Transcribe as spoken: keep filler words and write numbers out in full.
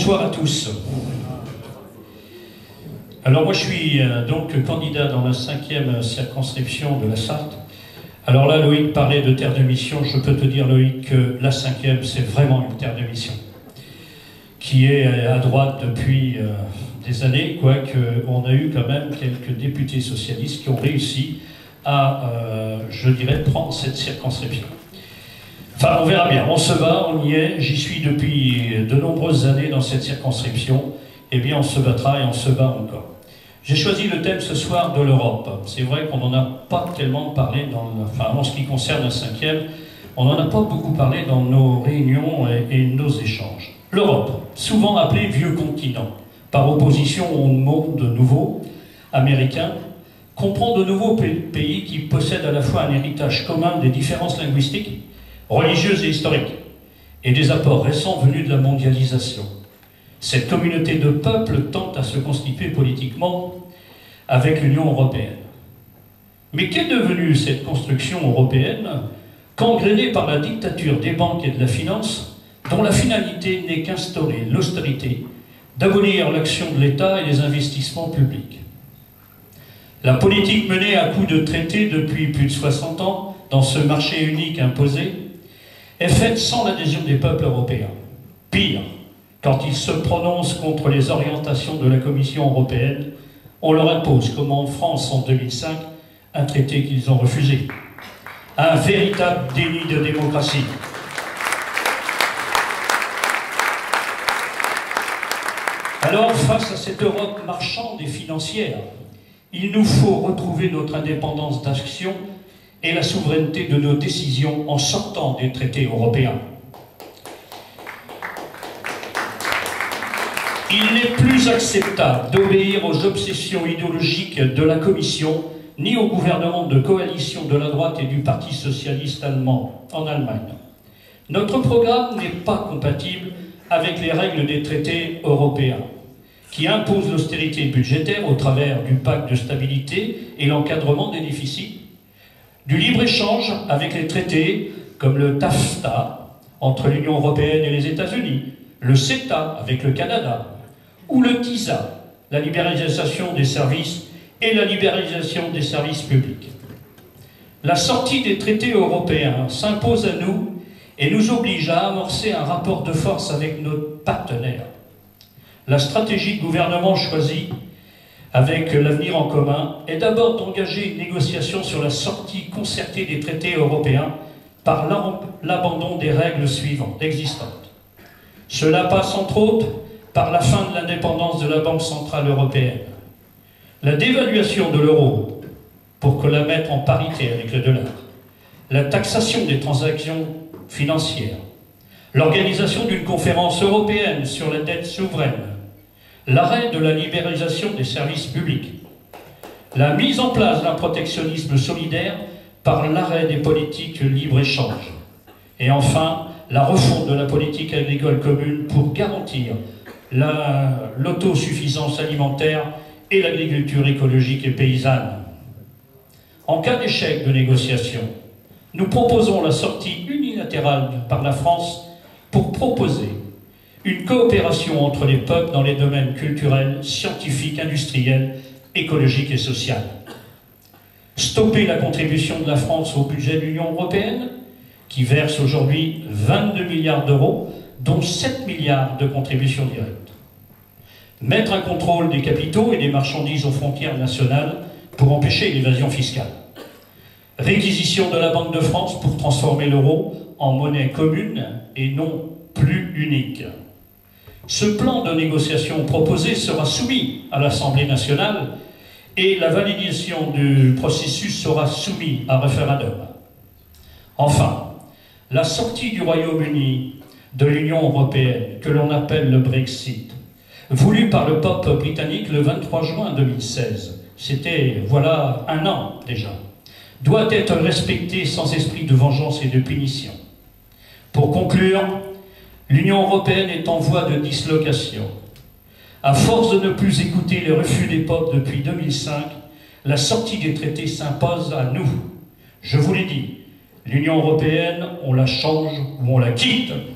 Bonsoir à tous. Alors moi je suis euh, donc candidat dans la cinquième circonscription de la Sarthe. Alors là Loïc parlait de terre de mission, je peux te dire Loïc que la cinquième c'est vraiment une terre de mission qui est à droite depuis euh, des années, quoique on a eu quand même quelques députés socialistes qui ont réussi à, euh, je dirais, prendre cette circonscription. Enfin, on verra bien, on se bat, on y est, j'y suis depuis de nombreuses années dans cette circonscription, eh bien on se battra et on se bat encore. J'ai choisi le thème ce soir de l'Europe. C'est vrai qu'on n'en a pas tellement parlé, dans le, enfin en ce qui concerne la cinquième, on n'en a pas beaucoup parlé dans nos réunions et, et nos échanges. L'Europe, souvent appelée vieux continent, par opposition au monde nouveau, américain, comprend de nouveaux pays qui possèdent à la fois un héritage commun des différences linguistiques, religieuses et historiques, et des apports récents venus de la mondialisation. Cette communauté de peuples tente à se constituer politiquement avec l'Union européenne. Mais qu'est devenue cette construction européenne, gangrénée par la dictature des banques et de la finance, dont la finalité n'est qu'instaurer l'austérité, d'abolir l'action de l'État et les investissements publics? La politique menée à coups de traités depuis plus de soixante ans, dans ce marché unique imposé, est faite sans l'adhésion des peuples européens. Pire, quand ils se prononcent contre les orientations de la Commission européenne, on leur impose, comme en France en deux mille cinq, un traité qu'ils ont refusé. Un véritable déni de démocratie. Alors, face à cette Europe marchande et financière, il nous faut retrouver notre indépendance d'action et la souveraineté de nos décisions en sortant des traités européens. Il n'est plus acceptable d'obéir aux obsessions idéologiques de la Commission, ni au gouvernement de coalition de la droite et du Parti socialiste allemand en Allemagne. Notre programme n'est pas compatible avec les règles des traités européens, qui imposent l'austérité budgétaire au travers du pacte de stabilité et l'encadrement des déficits, du libre-échange avec les traités comme le TAFTA entre l'Union européenne et les États-Unis, le CETA avec le Canada, ou le TISA, la libéralisation des services et la libéralisation des services publics. La sortie des traités européens s'impose à nous et nous oblige à amorcer un rapport de force avec nos partenaires. La stratégie de gouvernement choisie avec l'Avenir en commun est d'abord d'engager une négociation sur la sortie concertée des traités européens par l'abandon des règles suivantes existantes. Cela passe entre autres par la fin de l'indépendance de la Banque centrale européenne, la dévaluation de l'euro pour que la mettre en parité avec le dollar, la taxation des transactions financières, l'organisation d'une conférence européenne sur la dette souveraine, l'arrêt de la libéralisation des services publics, la mise en place d'un protectionnisme solidaire par l'arrêt des politiques libre-échange, et enfin la refonte de la politique agricole commune pour garantir l'autosuffisance alimentaire et l'agriculture écologique et paysanne. En cas d'échec de négociation, nous proposons la sortie unilatérale par la France pour proposer une coopération entre les peuples dans les domaines culturels, scientifiques, industriels, écologiques et sociaux. Stopper la contribution de la France au budget de l'Union européenne, qui verse aujourd'hui vingt-deux milliards d'euros, dont sept milliards de contributions directes. Mettre un contrôle des capitaux et des marchandises aux frontières nationales pour empêcher l'évasion fiscale. Réquisition de la Banque de France pour transformer l'euro en monnaie commune et non plus unique. Ce plan de négociation proposé sera soumis à l'Assemblée nationale et la validation du processus sera soumise à référendum. Enfin, la sortie du Royaume-Uni de l'Union européenne, que l'on appelle le Brexit, voulu par le pape britannique le vingt-trois juin deux mille seize, c'était voilà un an déjà, doit être respectée sans esprit de vengeance et de punition. Pour conclure, l'Union européenne est en voie de dislocation. À force de ne plus écouter les refus des peuples depuis deux mille cinq, la sortie des traités s'impose à nous. Je vous l'ai dit, l'Union européenne, on la change ou on la quitte.